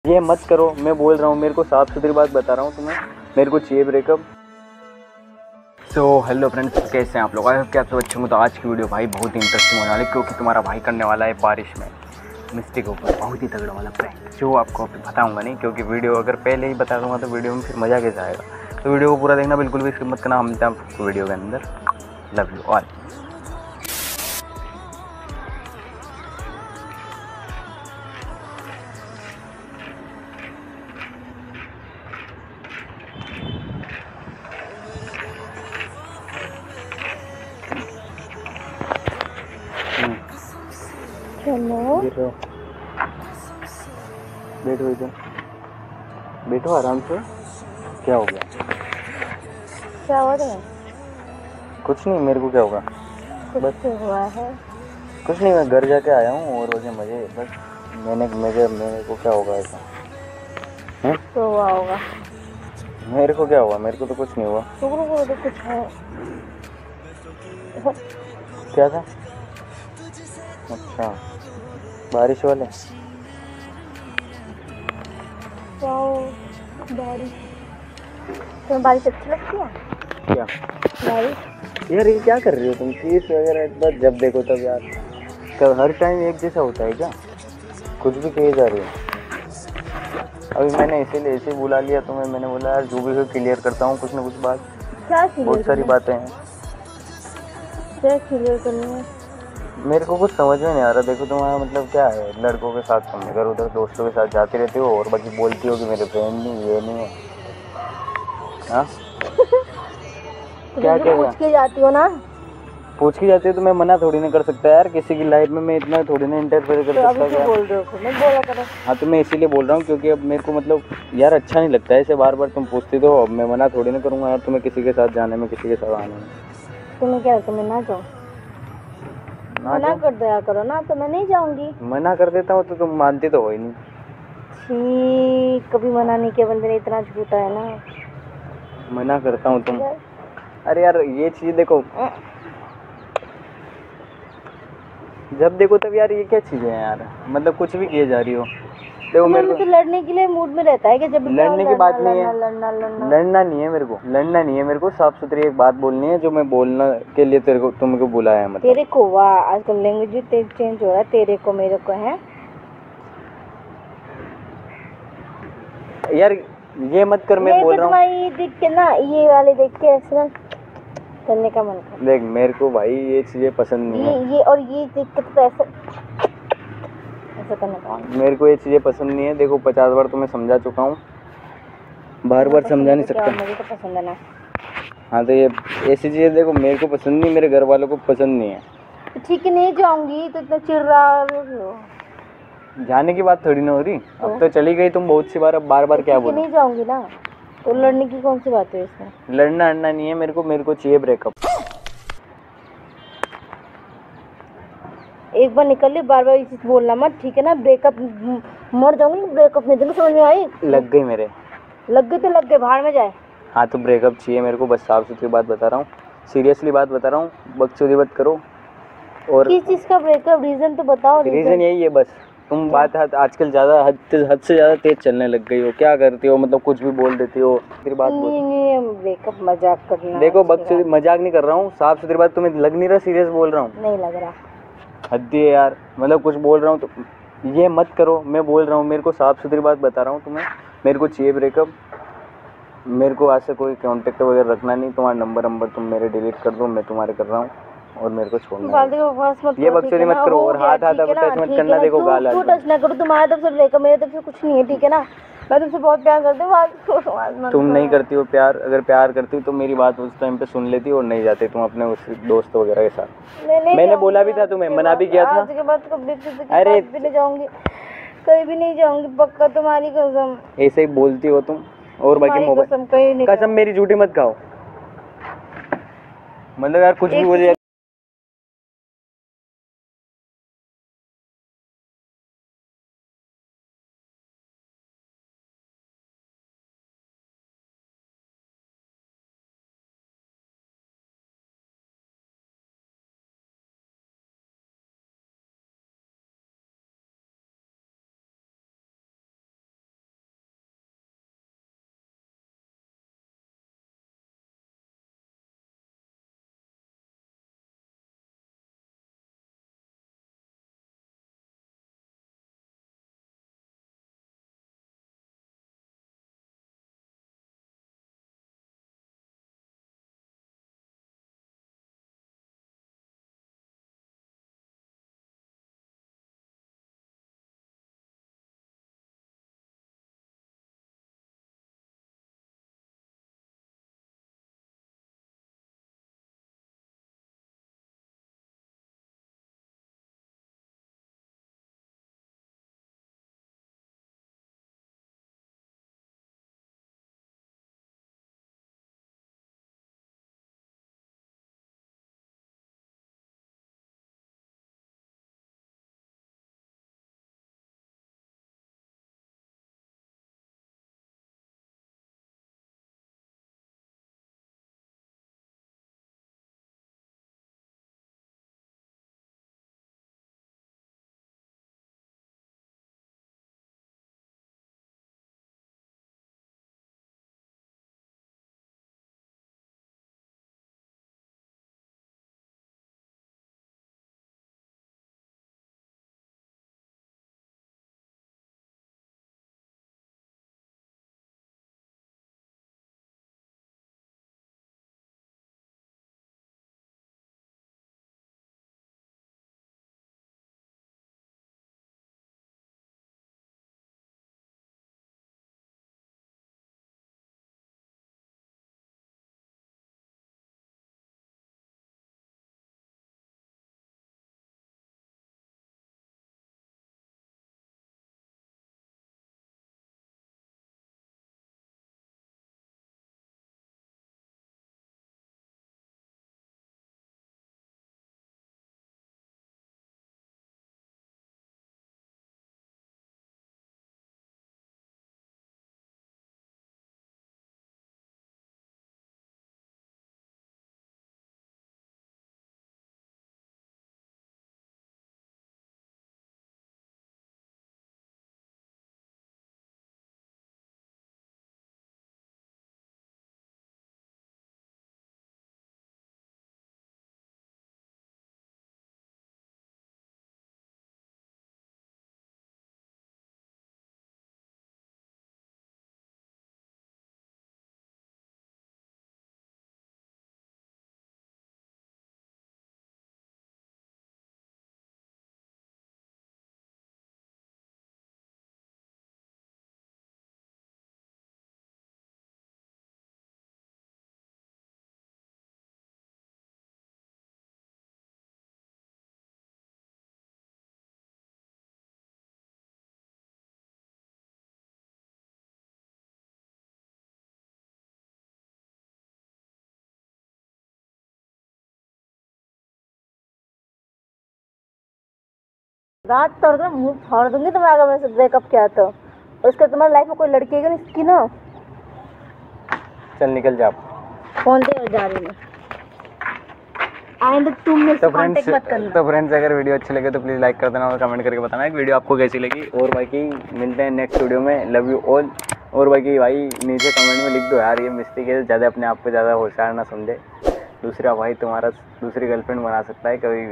ये मत करो, मैं बोल रहा हूँ, मेरे को साफ सुथरी बात बता रहा हूँ तुम्हें, मेरे को चाहिए ब्रेकअप। सो हेलो फ्रेंड्स, कैसे हैं आप लोग? आई होप कि आप सब अच्छे होंगे। तो आज की वीडियो भाई बहुत ही इंटरेस्टिंग होने वाली है, क्योंकि तुम्हारा भाई करने वाला है बारिश में मिस्टेक ऊपर बहुत ही तगड़ा वाला प्रैंक, जो आपको अभी बताऊंगा नहीं, क्योंकि वीडियो अगर पहले ही बता दूंगा तो वीडियो में फिर मज़ा कैसे आएगा। तो वीडियो को पूरा देखना, बिल्कुल भी स्किप मत करना। हम मिलते हैं आपको वीडियो के अंदर। Love you all. चलो बैठो बैठो इधर, बैठो आराम से। क्या हो गया? क्या हुआ तुम्हें? कुछ नहीं, मेरे को क्या होगा? कुछ बस तो हुआ है। कुछ नहीं, मैं घर जाके आया हूँ और मुझे मज़े बस। मेरे को क्या होगा ऐसा? तो हुआ होगा। मेरे को क्या हुआ? मेरे को तो कुछ नहीं हुआ। तुमको तो कुछ है। क्या था? अच्छा, बारिश वाले। वाओ, बारिश। तुम्हें बारिश अच्छी लगती है? क्या बारिश यार, ये क्या कर रही हो तुम? केस वगैरह एक बार जब देखो तब यार, कब हर टाइम एक जैसा होता है क्या? कुछ भी कही जा रही हो। अभी मैंने इसीलिए ऐसे बुला लिया तुम्हें, मैंने बोला यार जो भी हो क्लियर करता हूँ कुछ ना कुछ बात। क्या बहुत सारी बातें हैं, क्या क्लियर करनी है? मेरे को कुछ समझ में नहीं आ रहा। देखो तुम्हारा मतलब क्या है, लड़कों के साथ तुम इधर उधर दोस्तों के साथ जाती रहती हो और बाकी बोलती हो कि मेरे फ्रेंड नहीं, ये नहीं है। हाँ तो क्या तुम क्या क्या पूछ के जाती हो ना। पूछ की जाती है तो मैं मना थोड़ी ना कर सकता यार, किसी की लाइफ में मैं इतना थोड़ी ना इंटरफेयर कर तो अभी सकता क्यों क्या? बोल रहे हो? फिर मैं बोला करो। हाँ तो मैं इसीलिए बोल रहा हूँ, क्योंकि अब मेरे को मतलब यार अच्छा नहीं लगता है ऐसे बार बार तुम पूछती, तो अब मैं मना थोड़ी ना करूँगा यार तुम्हें किसी के साथ जाने में, किसी के साथ आने में। तुम्हें क्या लगता है मैं ना जाऊँ? ना मना जाओ, कर दिया करो ना, तो मैं नहीं जाऊंगी। मना कर देता हूँ तो तुम मानती तो हो ही नहीं। छी, कभी मना नहीं किया बंदे ने, इतना झूठा है ना। मना करता हूँ तुम। यार, अरे यार ये चीज़ देखो, जब देखो तब यार ये क्या चीज़ें हैं यार, मतलब कुछ भी किए जा रही हो। देखो तुम्हें मेरे को मुझसे लड़ने के लिए मूड में रहता है कि जब भी आओ लड़ने की लड़ना बात नहीं लड़ना है, लड़ना लड़ना। लड़ना नहीं है मेरे को, लड़ना नहीं है मेरे को, साफ सुथरी एक बात बोलनी है जो मैं बोलना के लिए तेरे को तुमको बुलाया है मतलब। तेरे को? वाह, आजकल लैंग्वेज भी चेंज हो रहा है। तेरे को मेरे को है। यार ये मत कर, मैं मेरे बोल को रहा हूँ। तुम्हारी ये देख के ना, ये वाले देख के ऐसे ना करने का मन कर। देख मेरे को भाई ये चीज़ें पसंद नहीं है। ये और ये देख के तो ऐसे ऐसा करने का मन। मेरे को ये चीज़ें पसंद नहीं है। देखो 50 बार तुम्हें समझा चुका हूँ, बार बार समझा नहीं तो क्या, सकता। मुझे तो पसंद है ना। हाँ तो ये ऐसी चीज़ें देखो मेरे को पसंद नहीं, मेरे घर वालों को पसंद नहीं है। तो ठीक है, नहीं जाऊंगी। तो इतना चिढ़ रहा हो। जाने की बात थोड़ी ना हो रही, अब तो तो चली गई तुम बहुत सी बार, अब बार बार क्या ठीक है, बोलूं? नहीं जाऊंगी ना। तो लड़ने की कौन सी बात है इसमें? लड़ना अड़ना नहीं है मेरे को चाहिए ब्रेकअप। एक बार निकल ली, बार बार ये चीज बोलना मत, ठीक है ना? ब्रेकअप, मर जाऊंगी। ब्रेकअप नहीं देंगे, समझ में आई? लग गई मेरे। लग गए तो लग गए, भाड़ में जाए। हाँ तो ब्रेकअप चाहिए मेरे को, बस साफ सुथरी बात बता रहा हूँ, सीरियसली बात बता रहा हूँ, बकचोदी मत करो। और किस चीज का ब्रेकअप? रीजन तो बताओ। रीज़न यही है बस। तुम बात आजकल ज़्यादा हद से ज़्यादा तेज चलने लग गई हो। क्या करती हो मतलब कुछ भी बोल देती हो, फिर बात बोल। नहीं, ब्रेकअप मजाक करना। देखो बकचोदी मजाक नहीं कर रहा हूँ, साफ सुथरी बात, तुम्हें लग नहीं रहा सीरियस बोल रहा हूँ? नहीं लग रहा। हद है यार, मतलब कुछ बोल रहा हूँ तो ये मत करो, मैं बोल रहा हूँ, मेरे को साफ सुथरी बात बता रहा हूँ तुम्हें, मेरे को चाहिए ब्रेकअप। मेरे को आज से कोई कांटेक्ट वगैरह रखना नहीं, तुम्हारा नंबर तुम मेरे डिलीट कर दो, मैं तुम्हारे कर रहा हूँ, और मेरे को छोड़ना है। ये बकचोदी मत करो, और हाथ हाथ अब टच मत करना। देखो गाल क्यों टच ना करूँ? तुम्हारी तरफ से ब्रेकअप, मेरी तरफ से कुछ नहीं है, ठीक है ना? मैं तुमसे बहुत प्यार करती हूँ। तुम नहीं करती हो प्यार, अगर प्यार करती तो मेरी बात उस टाइम पे सुन लेती और नहीं जाती तुम अपने उस दोस्त वगैरह के साथ। मैंने बोला भी था तुम्हें, मना भी किया था। आज के बाद कभी किसी के अरे पास भी नहीं जाऊंगी, कहीं भी नहीं जाऊंगी, पक्का। तुम्हारी कसम। ऐसे ही बोलती हो तुम, और बाकी तुम्हारी मोबाइल कसम, कहीं नहीं कसम मेरी झूठी मत खाओ, मतलब यार कुछ भी बोले। दांत तोड़ कर मुंह फाड़ दूंगी तुम्हें अगर मेरे से ब्रेकअप किया तो। उसके तुम्हारी लाइफ में कोई लड़की है इसकी ना। चल निकल जा। फोन दे जा रही मैं। एंड तुम मेरे से कांटेक्ट मत करना। तो फ्रेंड्स अगर वीडियो अच्छी लगे तो प्लीज़ लाइक कर देना और कमेंट करके बताना कि वीडियो आपको कैसी लगी। और बाकी मिलते हैं नेक्स्ट वीडियो में। Love you all. और बाकी भाई नीचे कमेंट में लिख दो यार, ये मिस्टेक है, ज़्यादा अपने आप को ज़्यादा होशियार ना समझे। दूसरा भाई तुम्हारा दूसरी गर्लफ्रेंड बना सकता है कभी भी।